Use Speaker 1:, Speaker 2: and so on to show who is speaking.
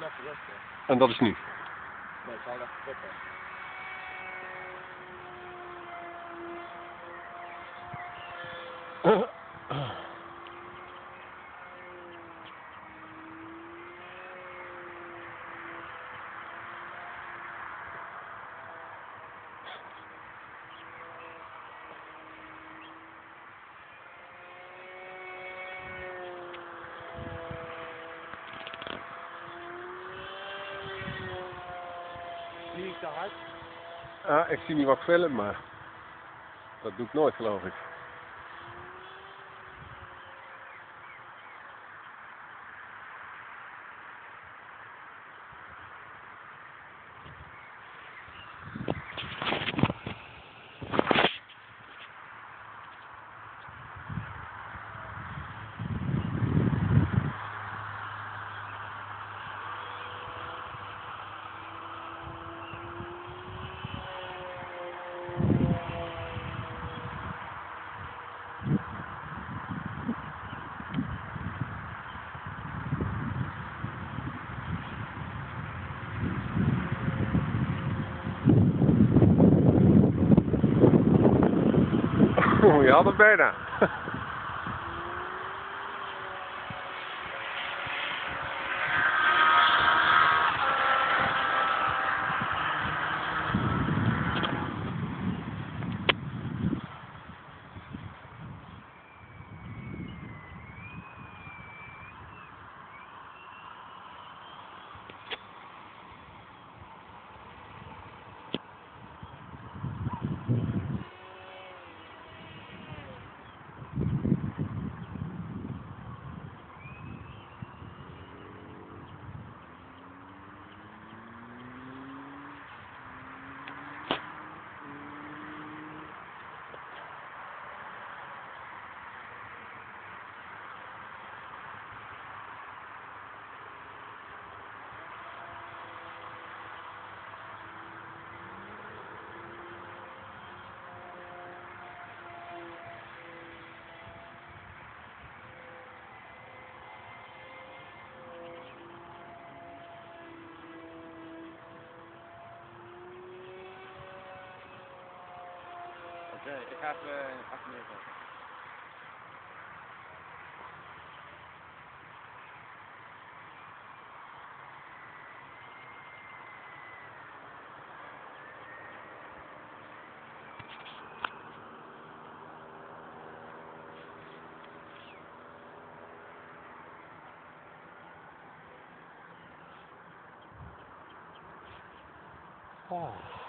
Speaker 1: even rusten.
Speaker 2: En dat is nu.
Speaker 1: Nee, ik zal even tippen. Zie ik te hard?
Speaker 2: Ja, ik zie niet wat ik film, maar dat doe ik nooit, geloof ik. Je had het bijna.
Speaker 1: Oké, ik ga even neerzetten.
Speaker 2: Oh.